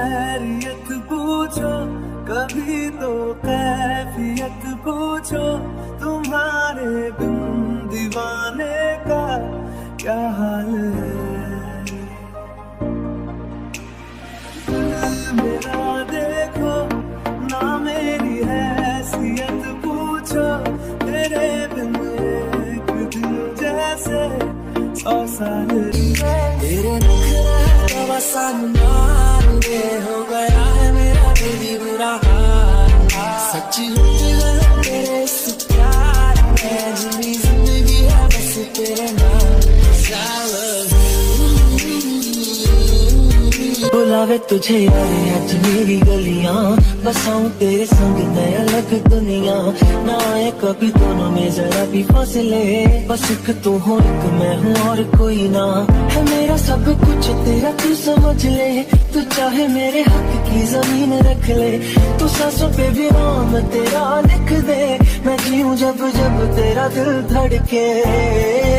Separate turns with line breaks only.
खैरियत पूछो, कभी तो कैफियत पूछो, तुम्हारे बिन दीवाने का क्या हाल है। मेरा देखो ना मेरी हैसियत पूछो, तेरे बिन एक दिल जैसे 100 साल। तेरे नखरा बसन मान ले, हो गया है मेरा दिल भी बुरा हाल। सच्ची लुट गया तेरे इस प्यार में, जिंदगी जिंदगी है बस तेरे नाम। बुलावे तुझे यारे आज मेरी गलियां, बसाऊं तेरे संग नया अलग दुनिया। ना आए कभी दोनों में जरा भी फासले, बस एक तू हो एक मैं हूँ और कोई ना। है मेरा सब कुछ तेरा तू समझ ले, तू चाहे मेरे हक की जमीन रख ले। तू सांसों पे भी नाम तेरा लिख दे, मैं जीऊं जब जब तेरा दिल धड़के।